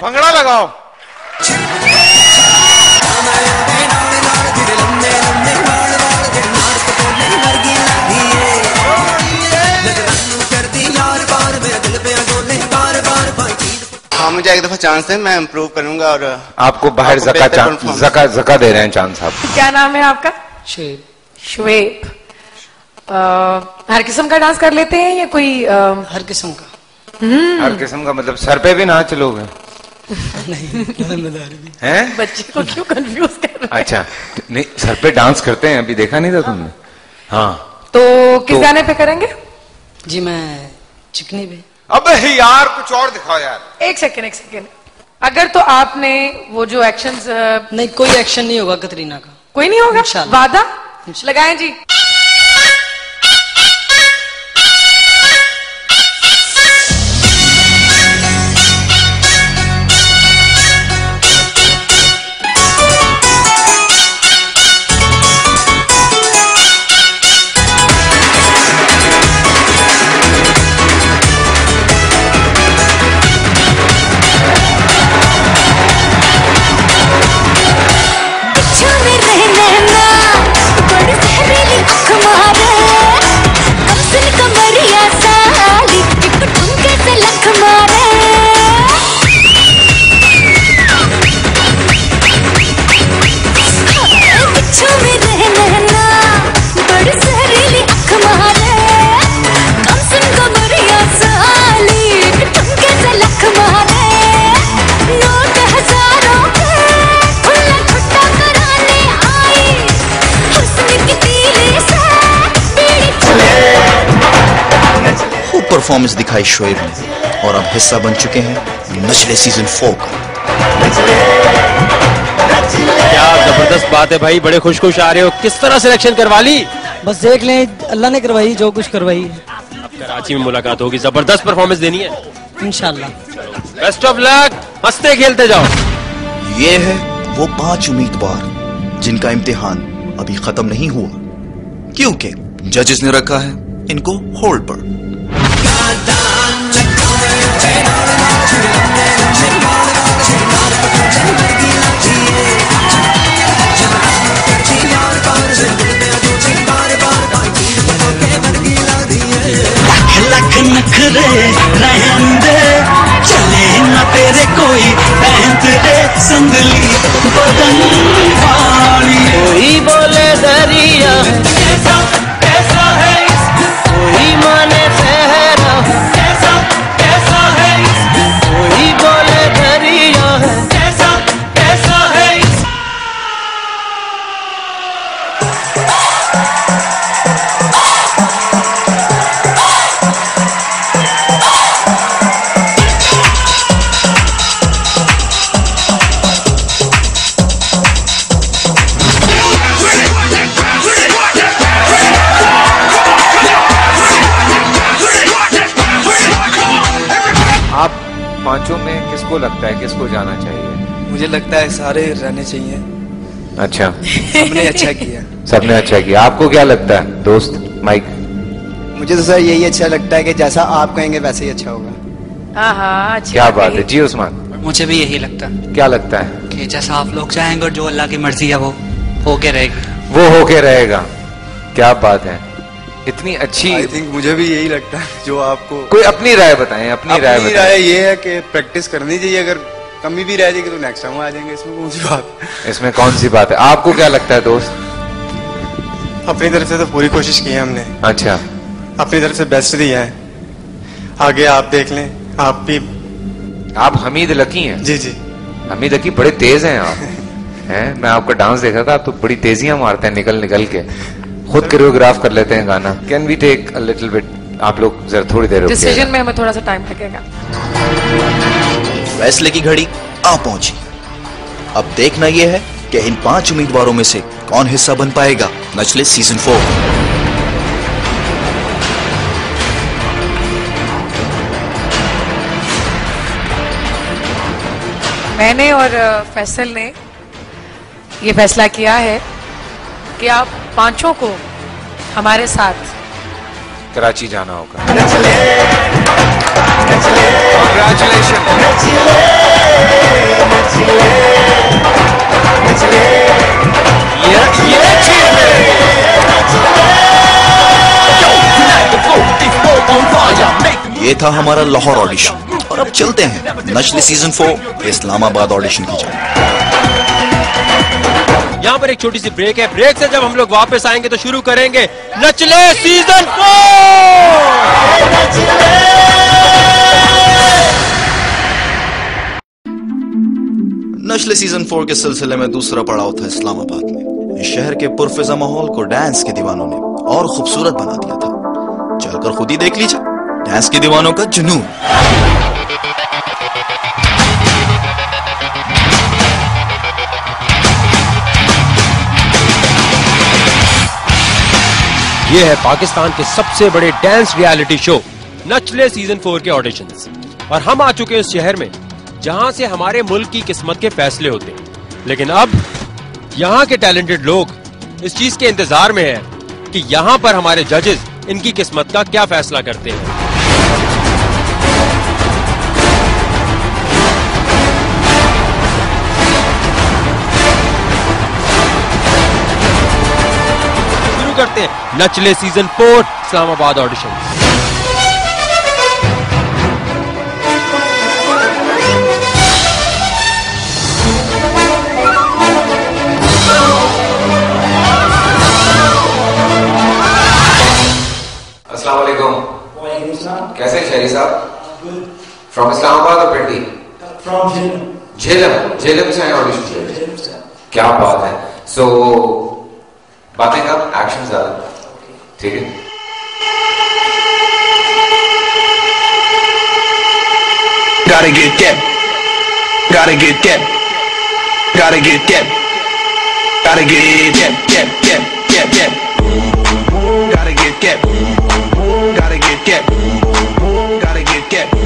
भंगड़ा लगाओ। हाँ, मुझे एक दफा चांस है, मैं इम्प्रूव करूंगा और आपको बाहर जका दे रहे हैं चांस आप। क्या नाम है आपका? श्वेब। हर किस्म का डांस कर लेते हैं या कोई हर किस्म का? हर किस्म का मतलब सर पे भी नाच लोगे? नहीं, हैं? बच्चे को क्यों कंफ्यूज कर रहे हैं? अच्छा, नहीं सर पे डांस करते हैं, अभी देखा नहीं था तुमने? हाँ। तो किस गाने पे करेंगे? जी मैं चिकनी पे। अबे यार कुछ और दिखाओ यार। एक सेकेंड। अगर तो आपने वो जो एक्शंस नहीं, कोई एक्शन नहीं होगा कतरीना का। कोई नहीं होगा? वादा लगाएं जी। परफॉर्मेंस दिखाई शोएब ने और अब हिस्सा बन चुके हैं नचले सीजन 4 का। क्या जबरदस्त बात है भाई, बड़े खुश खुश आ रहे हो। किस तरह सिलेक्शन करवा ली? बस देख लें, अल्लाह ने करवाई जो कुछ करवाई। अब कराची में मुलाकात होगी, जबरदस्त परफॉर्मेंस देनी है इंशाल्लाह। बेस्ट ऑफ लक, हंसते खेलते जाओ। ये है वो 5 उम्मीदवार जिनका इम्तिहान अभी खत्म नहीं हुआ, क्योंकि जजेस ने रखा है इनको होल्ड पर। लख नखरे रहंदे चले न तेरे कोई बहंत रे संदली बदन वाली। कोई बोले दरिया कैसा कैसा है, कोई माने सहरा कैसा कैसा है, कोई बोले दरिया कैसा कैसा है। आप पांचों में किसको लगता है किसको जाना चाहिए? मुझे लगता है सारे रहने चाहिए। अच्छा, सबने अच्छा किया। सबने अच्छा किया। आपको क्या लगता है दोस्त माइक? मुझे तो सर यही अच्छा लगता है कि जैसा आप कहेंगे वैसे ही अच्छा होगा। हाँ, क्या बात है जी उस्मान? मुझे भी यही लगता है। क्या लगता है? कि जैसा आप लोग चाहेंगे और जो अल्लाह की मर्जी है वो होके रहेगी। वो होके रहेगा। क्या बात है, इतनी अच्छी। आई थिंक मुझे भी यही लगता है जो आपको। कोई अपनी राय बताएं। अपनी राय बताएं। ये है कि प्रैक्टिस करनी चाहिए, अगर कमी भी रह जाएगी तो नेक्स्ट टाइम आ जाएंगे। इसमें कौन सी बात है? इसमें कौन सी बात है? आपको क्या लगता है दोस्त? अपनी तरफ से तो पूरी कोशिश की है हमने। अच्छा, अपनी तरफ से बेस्ट दिया है। आगे आप देख लें। आप भी। आप हमीद लकी हैं? जी जी, हमीद लकी बड़े तेज हैं आप। हैं, मैं आपका डांस देखा था, आप तो बड़ी तेजियां मारते हैं निकल निकल के। खुद कोरियोग्राफ कर लेते हैं गाना। Can we take a little bit? आप लोग जरा थोड़ी देर डिसीजन में हमें थोड़ा सा टाइम लगेगा। फैसले की घड़ी आ पहुंची। अब देखना यह है कि इन 5 उम्मीदवारों में से कौन हिस्सा बन पाएगा नचले सीजन 4। मैंने और फैसल ने ये फैसला किया है कि आप पांचों को हमारे साथ कराची जाना होगा। Congratulations. ये था हमारा लाहौर ऑडिशन और अब चलते हैं नचले सीजन 4 इस्लामाबाद ऑडिशन की जाए। यहाँ पर एक छोटी सी ब्रेक है। ब्रेक से जब हम लोग वापस आएंगे तो शुरू करेंगे नचले सीजन 4। नचले सीजन 4 के सिलसिले में दूसरा पड़ाव था इस्लामाबाद में। इस शहर के पुरफिजा माहौल को डांस के दीवानों ने और खूबसूरत बना दिया था। चलकर खुद ही देख लीजिए डांस के दीवानों का जुनून। ये है पाकिस्तान के सबसे बड़े dance reality show Nachle season 4 के ऑडिशंस। और हम आ चुके हैं इस शहर में जहां से हमारे मुल्क की किस्मत के फैसले होते हैं। लेकिन अब यहाँ के टैलेंटेड लोग इस चीज के इंतजार में है कि यहाँ पर हमारे जजेस इनकी किस्मत का क्या फैसला करते हैं। शुरू करते हैं नचले सीजन 4 इस्लामाबाद ऑडिशन। कैसे शहरी साहब? फ्रॉम इस्लामाबाद और पिंडी? फ्रॉम झेलम। झेलम से आए ऑडिशन से? क्या बात है। सो बातें कब, एक्शन ज्यादा, ठीक है। Gotta get that, gotta get that, gotta get that, gotta get that, gotta get that, gotta get that, gotta get that, gotta get that,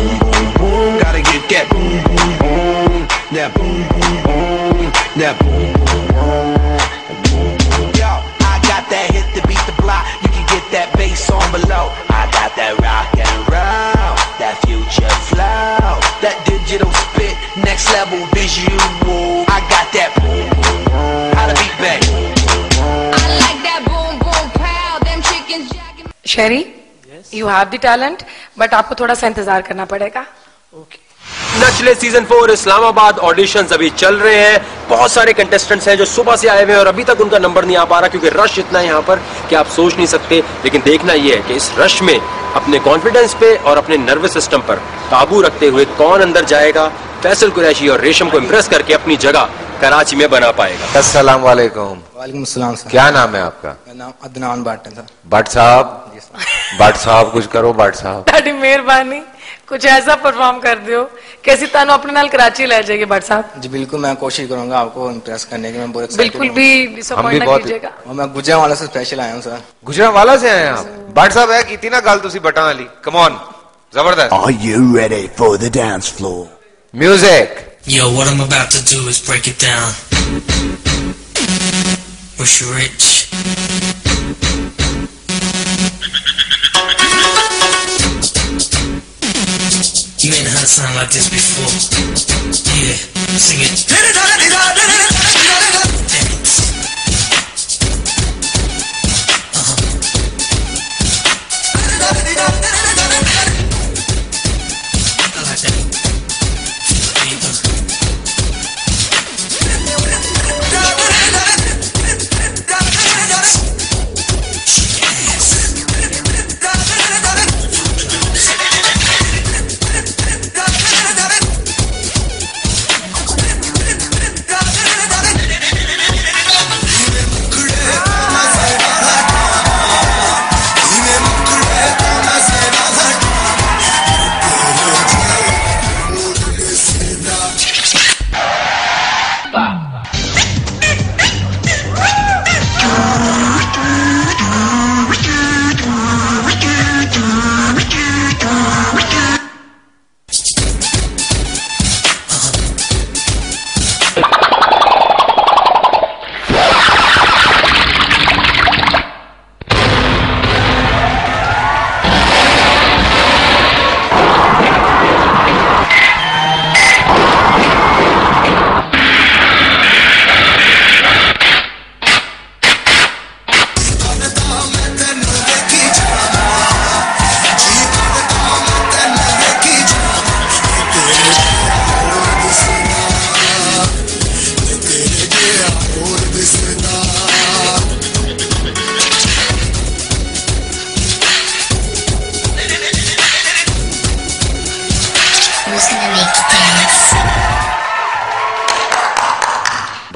yo, I got that hit to beat the block. You can get that bass on below. I got that rock and roll, that future flow, that digital spit, next level visual. I got that how to beat back. I like that boom boom pow, them chickens jacking. शेरी, you have the talent, but आपको थोड़ा सा इंतजार करना पड़ेगा। नचले season 4 Islamabad auditions अभी चल रहे हैं। बहुत सारे कंटेस्टेंट्स हैं जो सुबह से आए हुए हैं और अभी तक उनका नंबर नहीं आ पा रहा क्योंकि रश इतना है यहाँ पर कि आप सोच नहीं सकते। लेकिन देखना यह है कि इस रश में अपने कॉन्फिडेंस पे और अपने नर्वस सिस्टम पर काबू रखते हुए कौन अंदर जाएगा, फैसल कुरैशी और रेशम को इम्प्रेस करके अपनी जगह कराची में बना पाएगा। अस्सलाम वालेकुम। वालेकुम अस्सलाम सर। क्या नाम है आपका? मेरा नाम अदनान भट्ट है सर। भट्ट साहब, भट्ट साहब कुछ करो भट्ट साहब। ਤੁਹਾਡੀ ਮਿਹਰਬਾਨੀ, कुछ ऐसा परफॉर्म कर दियो कि ਅਸੀਂ ਤੁਹਾਨੂੰ ਆਪਣੇ ਨਾਲ कराची ले जाएंगे भट्ट साहब। जी बिल्कुल, मैं कोशिश करूंगा आपको इम्प्रेस करने की। मैं बहुत बिल्कुल भी डिसअपॉइंट ना कीजिएगा। और मैं गुजरांवाला से स्पेशल आया हूँ सर। गुजरांवाला से आए हैं आप? भट्ट साहब है की ना गल तुसी बटन वाली। कम ऑन, जबरदस्त। Are you ready for the dance floor? Music. Yo, what I'm about to do is break it down. Wish you rich. You ain't heard something like this before. Yeah, sing it.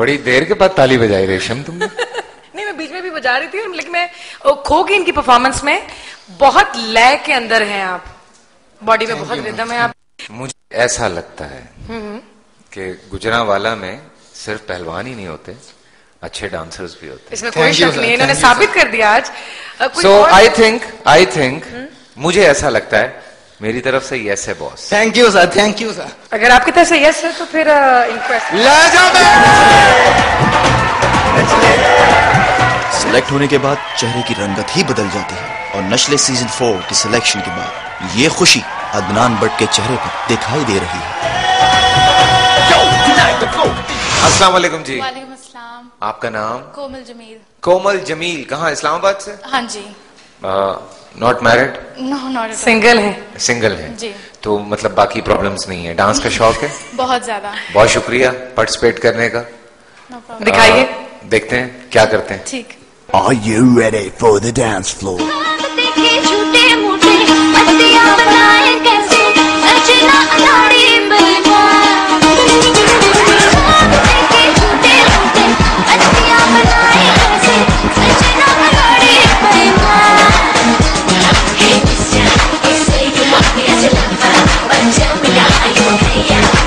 बड़ी देर के बाद ताली बजाई रेशम तुमने। नहीं, मैं बीच में भी बजा रही थी, लेकिन मैं खो गई इनकी परफॉर्मेंस में। बहुत लय के अंदर हैं आप, बॉडी में बहुत रिदम है आप। मुझे ऐसा लगता है कि गुजरांवाला में सिर्फ पहलवान ही नहीं होते, अच्छे डांसर्स भी होते। इसमें कोई शक नहीं है, इन्होंने साबित कर दिया आज। सो आई थिंक मुझे ऐसा लगता है, मेरी तरफ से यस है boss. Thank you sir, thank you sir. अगर आपकी तरफ से यस है तो फिर सिलेक्ट होने के बाद चेहरे की रंगत ही बदल जाती है और नस्ले सीजन 4 की सिलेक्शन के बाद ये खुशी अदनान भट्ट के चेहरे पर दिखाई दे रही है। अस्सलाम वालेकुम जी। वालेकुम अस्सलाम। आपका नाम? कोमल जमील। कोमल जमील, कहाँ? इस्लामाबाद से? हाँ जी। Not married? No, not single है। सिंगल है जी। तो मतलब बाकी प्रॉब्लम्स नहीं है। डांस का शौक है? बहुत ज्यादा। बहुत शुक्रिया पार्टिसिपेट करने का। दिखाइए। देखते हैं क्या करते हैं। ठीक। Are you ready for the dance floor? झूठे मूठे पत्तियां बनाए कैसे सजना अनाड़ी बेईमान। झूठे मूठे पत्तियां बनाए कैसे सजना अनाड़ी बेईमान। Hey, this is you want me as a lover, but tell me are you okay?